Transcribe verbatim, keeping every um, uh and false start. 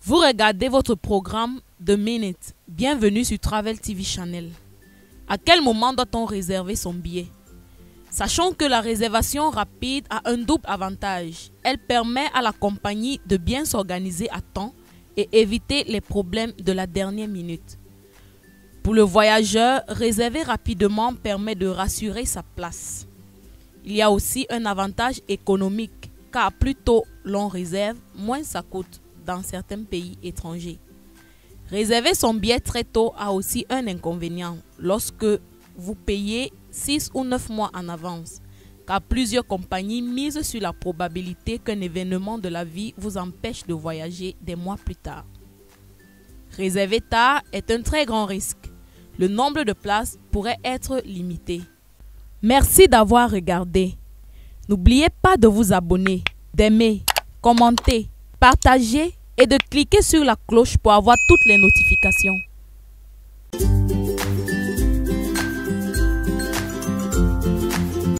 Vous regardez votre programme The Minute. Bienvenue sur Travel T V Channel. À quel moment doit-on réserver son billet? Sachant que la réservation rapide a un double avantage. Elle permet à la compagnie de bien s'organiser à temps et éviter les problèmes de la dernière minute. Pour le voyageur, réserver rapidement permet de rassurer sa place. Il y a aussi un avantage économique, car plus tôt l'on réserve, moins ça coûte dans certains pays étrangers. Réserver son billet très tôt a aussi un inconvénient lorsque vous payez six ou neuf mois en avance, car plusieurs compagnies misent sur la probabilité qu'un événement de la vie vous empêche de voyager des mois plus tard. Réserver tard est un très grand risque. Le nombre de places pourrait être limité. Merci d'avoir regardé. N'oubliez pas de vous abonner, d'aimer, commenter, partager et de cliquer sur la cloche pour avoir toutes les notifications.